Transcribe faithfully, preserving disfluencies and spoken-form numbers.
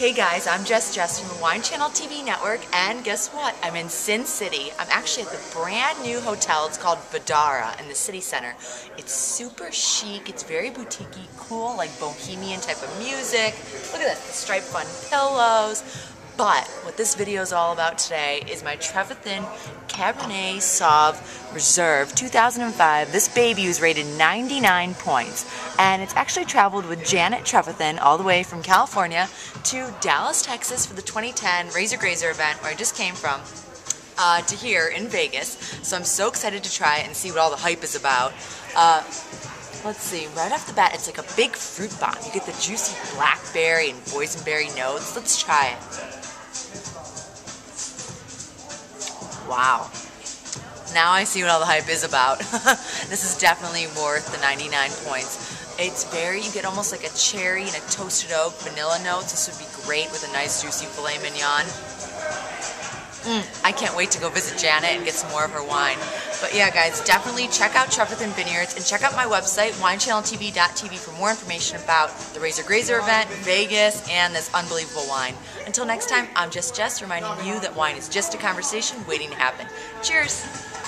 Hey guys, I'm JustJess from the Wine Channel T V network, and guess what? I'm in Sin City. I'm actually at the brand new hotel. It's called Vidara in the city center. It's super chic, it's very boutique-y, cool, like bohemian type of music. Look at this, the striped fun pillows. But what this video is all about today is my Trefethen Cabernet Sauv Reserve two thousand five. This baby was rated ninety-nine points, and it's actually traveled with Janet Trefethen all the way from California to Dallas, Texas for the twenty ten Razor Grazer event where I just came from uh, to here in Vegas. So I'm so excited to try it and see what all the hype is about. Uh, Let's see, right off the bat, it's like a big fruit bomb. You get the juicy blackberry and boysenberry notes. Let's try it. Wow. Now I see what all the hype is about. This is definitely worth the ninety-nine points. It's very, you get almost like a cherry and a toasted oak vanilla notes. This would be great with a nice juicy filet mignon. Mm, I can't wait to go visit Janet and get some more of her wine. But yeah, guys, definitely check out Trefethen Vineyards and check out my website, wine channel T V dot T V, for more information about the Razor Grazer event, Vegas, and this unbelievable wine. Until next time, I'm JustJess, reminding you that wine is just a conversation waiting to happen. Cheers!